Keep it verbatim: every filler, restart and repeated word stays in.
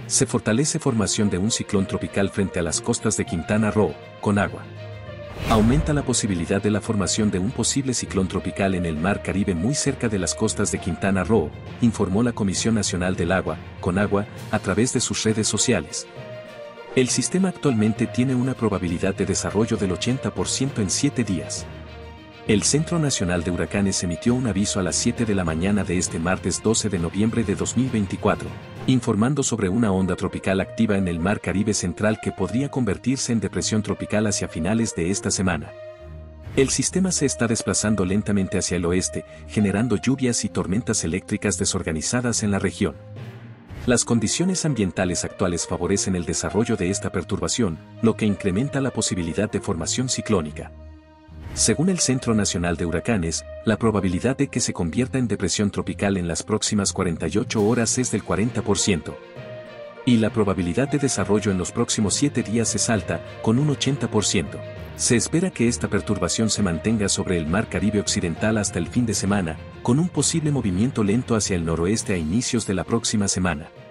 Se fortalece formación de un ciclón tropical frente a las costas de Quintana Roo, con agua. Aumenta la posibilidad de la formación de un posible ciclón tropical en el Mar Caribe muy cerca de las costas de Quintana Roo, informó la Comisión Nacional del Agua, CONAGUA, a través de sus redes sociales. El sistema actualmente tiene una probabilidad de desarrollo del ochenta por ciento en siete días. El Centro Nacional de Huracanes emitió un aviso a las siete de la mañana de este martes doce de noviembre de dos mil veinticuatro, informando sobre una onda tropical activa en el Mar Caribe Central que podría convertirse en depresión tropical hacia finales de esta semana. El sistema se está desplazando lentamente hacia el oeste, generando lluvias y tormentas eléctricas desorganizadas en la región. Las condiciones ambientales actuales favorecen el desarrollo de esta perturbación, lo que incrementa la posibilidad de formación ciclónica. Según el Centro Nacional de Huracanes, la probabilidad de que se convierta en depresión tropical en las próximas cuarenta y ocho horas es del cuarenta por ciento. Y la probabilidad de desarrollo en los próximos siete días es alta, con un ochenta por ciento. Se espera que esta perturbación se mantenga sobre el Mar Caribe Occidental hasta el fin de semana, con un posible movimiento lento hacia el noroeste a inicios de la próxima semana.